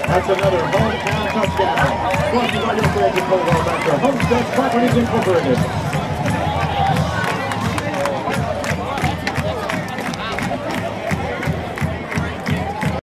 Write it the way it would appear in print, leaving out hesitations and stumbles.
That's another hometown touchdown. Brought to you by your friends at Homestead Properties Incorporated.